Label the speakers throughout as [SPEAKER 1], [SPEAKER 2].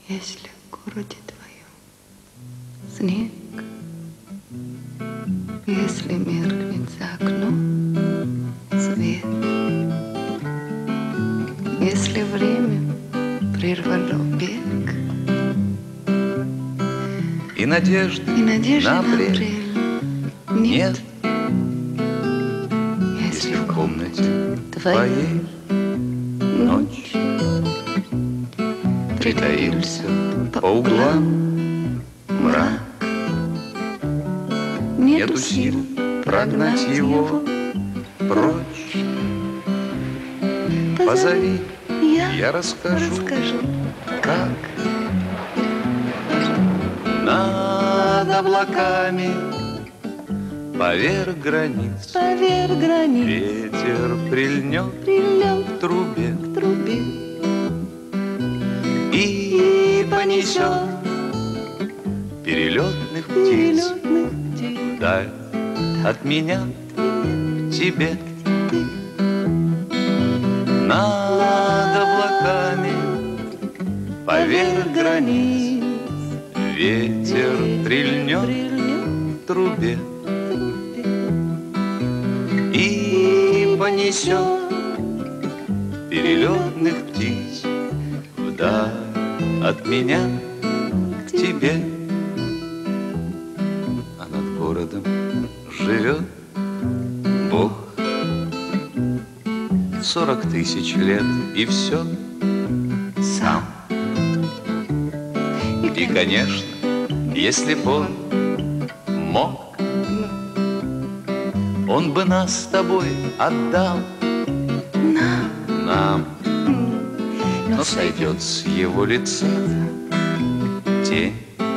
[SPEAKER 1] Если в городе твоем снег, если меркнет за окном свет, если время прервало бег,
[SPEAKER 2] и надежды на апрель нет, если в комнате твоей ночь притаился по углам мрак, нету сил прогнать его прочь. Позови, я расскажу, как над облаками поверх границ ветер прильнет к трубе и понесет перелетных птиц вдаль от меня к тебе. Над облаками поверх границ ветер прильнет к трубе и понесет перелетных птиц вдаль от меня к тебе. А над городом живет Бог 40 тысяч лет, и все сам. И, конечно, если б он мог, он бы нас с тобой отдал нам. Но сойдет с его лица тень,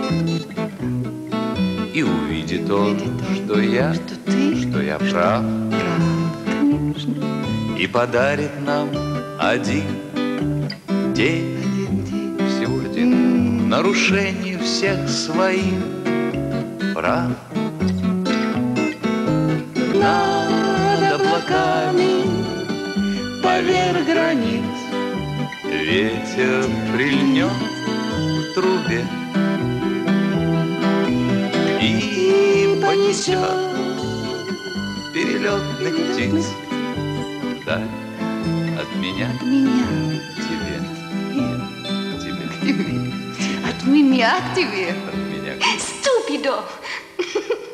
[SPEAKER 2] и увидит он, что я прав, и подарит нам один день, всего один, в нарушении всех своих прав. Над облаками поверх границ ветер прильнет к трубе и понесет перелетных птиц вдаль от меня к тебе.
[SPEAKER 1] От меня к тебе.
[SPEAKER 2] От меня к тебе.
[SPEAKER 1] Ступидо!